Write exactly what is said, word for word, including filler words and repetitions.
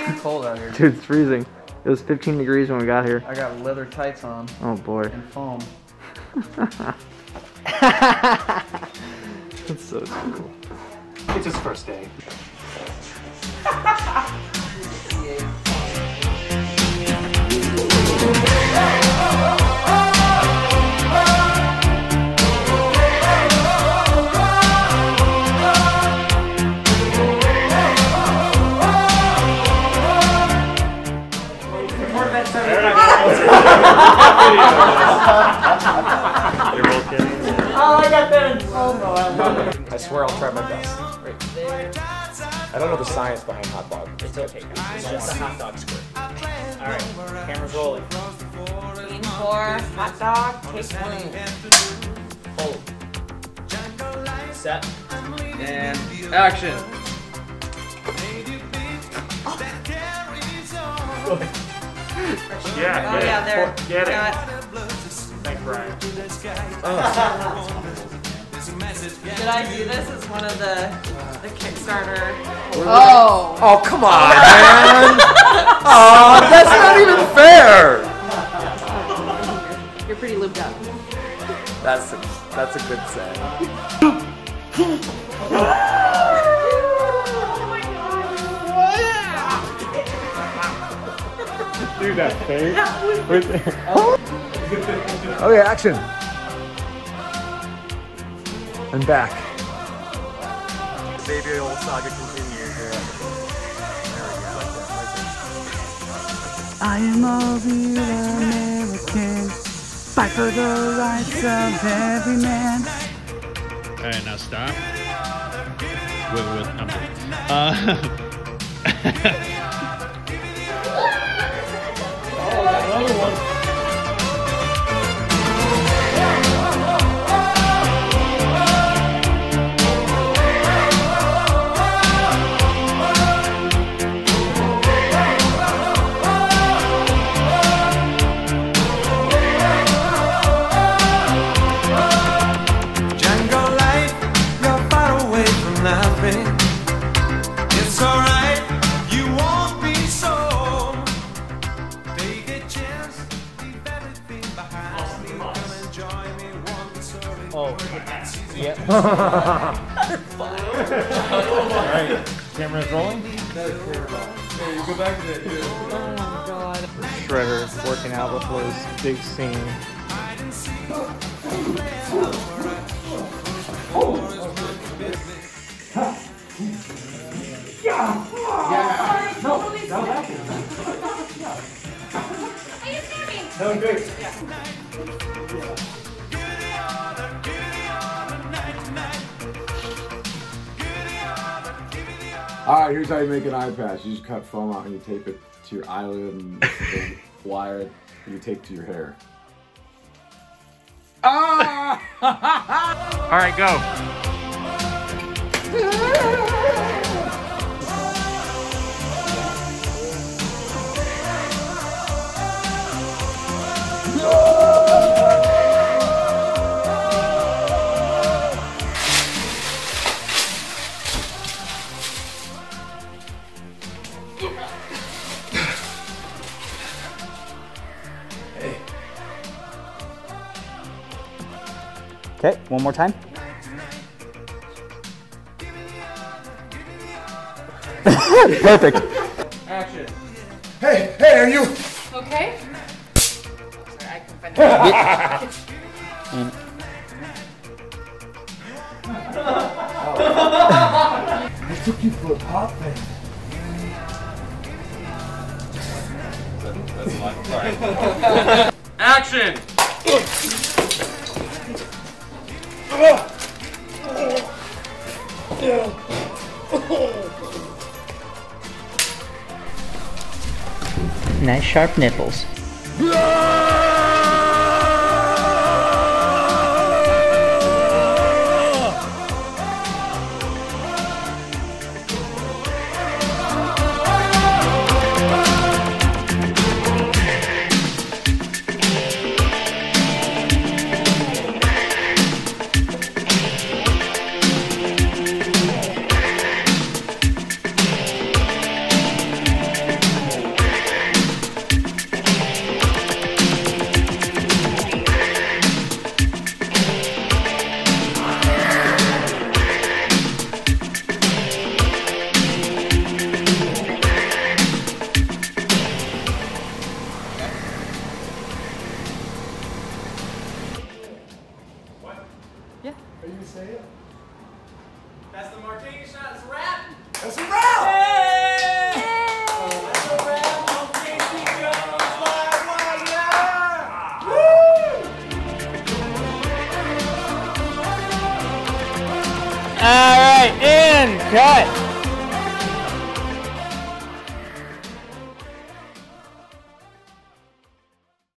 It's cold out here. Dude, it's freezing. It was fifteen degrees when we got here. I got leather tights on. Oh boy. And foam. That's so cool. It's his first day. You're both kidding? Oh, I got that in slow-mo. I love it. I swear I'll try my best. Right there. I don't know the science behind hot dog. It's okay, guys. It's just a hot dog squirt. Alright, camera's rolling. Lean four, hot dog, take one. Hold. Set. And action. Yeah, Oh yeah, there. Get it. Got Thanks, Brian. Did I do this as one of the the Kickstarter? Oh. Oh, come on, man! Oh, that's not even fair! You're pretty lubed up. That's a, that's a good say. Dude, that face. Okay, action. I'm back. The baby old saga continues. There we go. I am all the American. Fight for the rights of every man. Alright, now stop. Wait, wait, wait, I'm good. Uh, Another one. Oh, yeah. Alright, camera's rolling. Oh my god. Shredder working out before this big scene. That was great. Alright, here's how you make an eye patch. You just cut foam out and you tape it to your eyelid and the wire you tape to your hair. Ah! Alright, go. Okay, one more time. Perfect. Action. Hey, hey, are you? Okay. Sorry, I confess. I took you for a pop fan. That's fine. Sorry. Action. Nice sharp nipples. Are you gonna say it? That's the martini shot. It's a wrap. That's a wrap! Hey! That's a wrap on Casey Jones Live Wire. Woo! All right, in, cut.